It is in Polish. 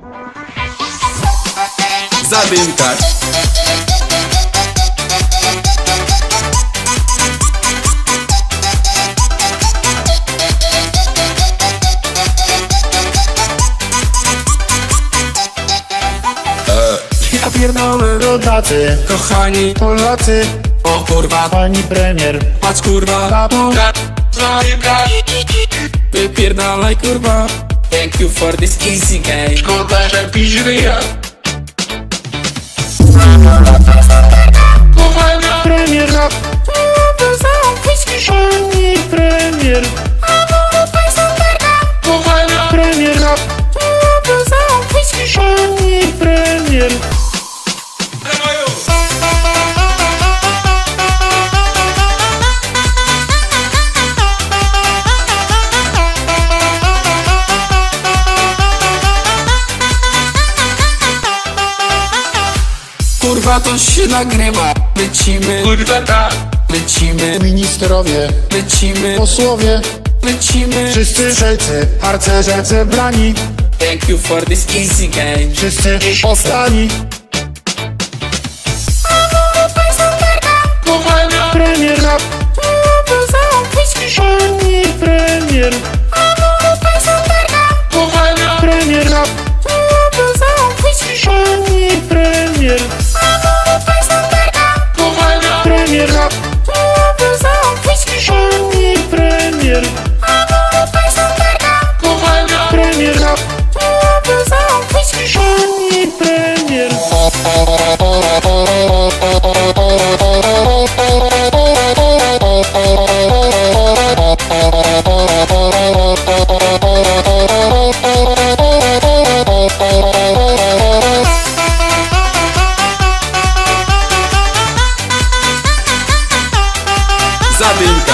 Zadymkać. Ja pierdolę rodacy, Kochani, Polacy, o kurwa, pani premier, patrz kurwa, papu, wypierdalaj kurwa. Thank you for this easy game. szkoda, że pisz ryja. Premier rap, pani premier, premier rap, pani premier. Kurwa to się nagrywa. Lecimy, Kurwa tak, lecimy, ministrowie, lecimy, posłowie, lecimy. wszyscy strzelcy, harcerze zebrani, Thank you for this easy game. wszyscy ostani. Premier rap, pani premier, premier rap, pani premier, premier rap, pani premier, premier rap, pani premier. Zadymkać.